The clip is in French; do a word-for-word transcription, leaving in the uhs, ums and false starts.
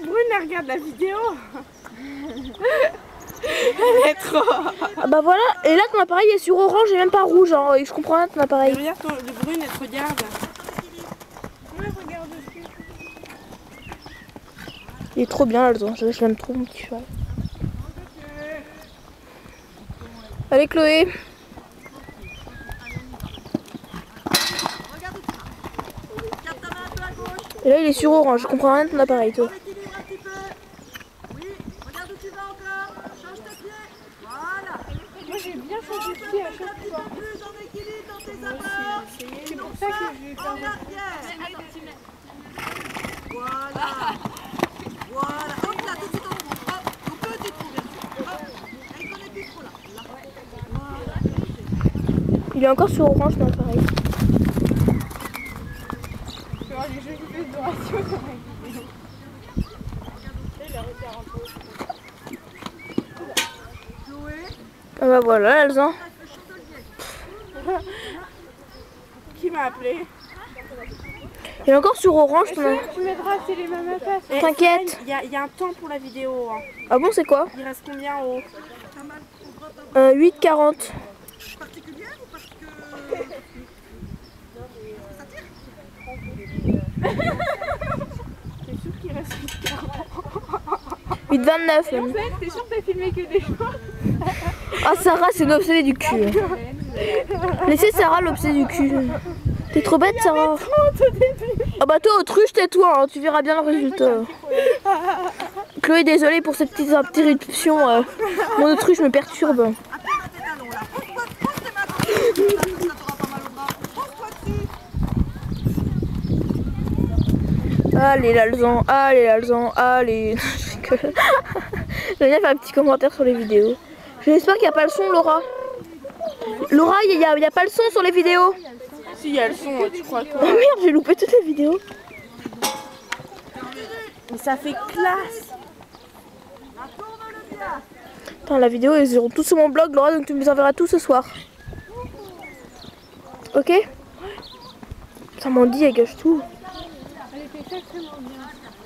Brune, elle regarde la vidéo. Elle est trop... Ah bah voilà, et là ton appareil est sur orange et même pas rouge, hein. Je comprends rien ton appareil. Regarde, ton... le Brune, elle te regarde. Ouais, regarde aussi. Il est trop bien, Alzan. Je l'aime trop, mon petit cheval. Allez, Chloé. Et là, il est sur orange. Je comprends rien de ton appareil, toi. Moi, j'ai bien changé de pied à chaque fois. C'est pour ça que je vais faire... Voilà. Voilà. Hop là, tout de suite en trou. Hop, au petit trou, bien sûr. Hop. Et qu'on est plus trop là. Là. Voilà. Il est encore sur orange, ton appareil. Tu vois, les jeux de duration dans ma vidéo. Il a retard un peu. Chloé. Ah bah voilà, Alzan. Qui m'a appelé? Il est encore sur orange, ton appareil. Tu m'aideras, c'est les mêmes affaires. T'inquiète. Il y, y a un temps pour la vidéo. Hein. Ah bon, c'est quoi? Il reste combien en haut? euh, huit quarante. Particulière ou parce que... Ça tire? T'es sûr qu'il reste huit quarante? huit vingt-neuf. En fait, t'es sûr que t'as filmé que des choses? Ah, Sarah, c'est une obsédée du cul. Laissez Sarah l'obsédée du cul. T'es trop bête, Sarah. Ah bah toi, autruche, tais-toi, hein, tu verras bien le résultat. Chloé, désolée pour cette petite interruption. Euh, mon autruche me perturbe. Appuie dans tes talons là. Pose-toi, pose tes mains dans tes talons. Ça t'aura pas mal au bras. Pose-toi dessus. Allez, l'Alzan, allez, l'Alzan, allez. J'aime bien faire un petit commentaire sur les vidéos. J'espère qu'il n'y a pas le son, Laura. Laura, il n'y a, a pas le son sur les vidéos. Si, il y a le son, tu crois quoi? Oh merde, j'ai loupé toutes les vidéos. Mais ça fait classe. Attends, la vidéo, ils seront tous sur mon blog, Laura, donc tu me les enverras tous ce soir. Ok? Ça m'en dit, elle gâche tout. Elle était sacrément bien.